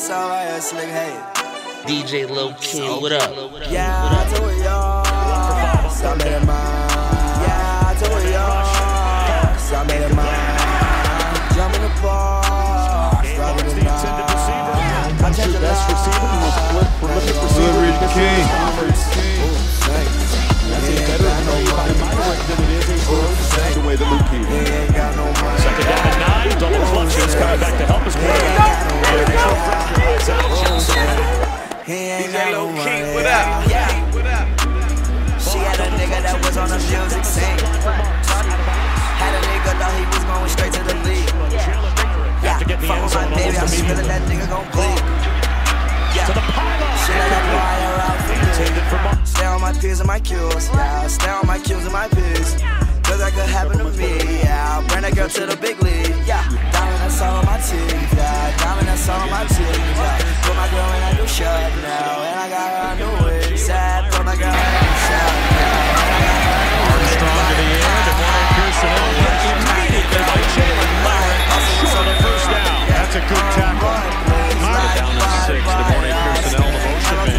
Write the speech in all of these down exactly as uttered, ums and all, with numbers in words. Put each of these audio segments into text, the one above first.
That's all right, that's slick, hey. D J Lil King, what up? Yeah, I told y'all, so I made it mine. Yeah, I told y'all, so I made it mine. Jump in the bar, start with the intended receiver. I check the best receiver, the most prolific receiver. King. That's a better than it is a The way the Luke King. Second down and nine, double clutches coming back to help us play. D J Lil King, what up? Yeah. She had a nigga that was on the music scene. Had a nigga thought he was going straight to the league. Yeah, fuck with my baby, I'm feeling that nigga gon' bleed. Yeah, shit like that wire out for me. Stay on my P's and my Q's. Yeah, stay on my Q's and my P's. Cause that could happen to me. Yeah, I'll bring that girl to the big league. Yeah, diamond that's all on my teeth. Yeah, diamond that's all on my teeth. Yeah, put my girl in a new shirt now, and I got her a new wig. Sad, put my girl in a new shirt now. Armstrong to the end, and one personnel immediately by Jalen Myrick. Short of first down. That's a good tackle. Myrick down to six. The morning personnel, the motion man.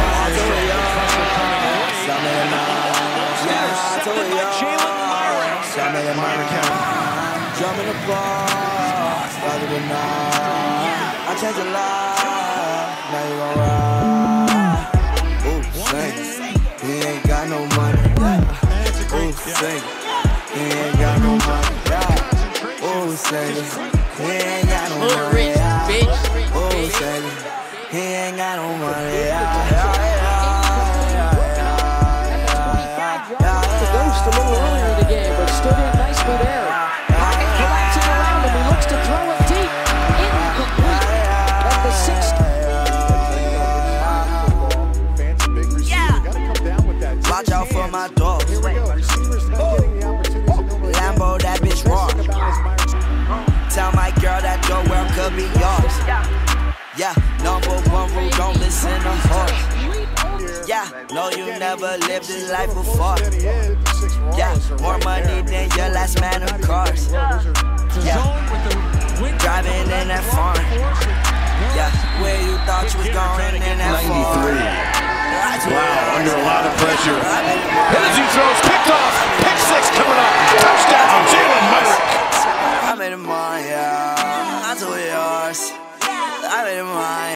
Jalen Myrick. Jump in the bar, started the night. I changed a lot, now you gon' ride. Ooh, sing, he ain't got no money. Ooh, sing, he ain't got no money. Ooh, sing, he ain't got no money. Ooh, sing, he ain't got no money. A little earlier in the game, but stood in nicely there. Pocket collapsing around him. He looks to throw it deep. Incomplete. At the sixth. Yeah. Watch out for my dogs. Lambo, that bitch raw. Tell my girl that your world could be yours. Yeah, number one rule, don't listen to horse. Yeah, no, you never lived this life before. Yeah, more money than your last man of cars. Yeah, driving in that farm. Yeah, where you thought you was going in that farm. Wow, under a lot of pressure. As he throws, picked off. Pick six coming up. Touchdown, Jalen Myrick. I made it mine, yeah. I told yours. I made it mine.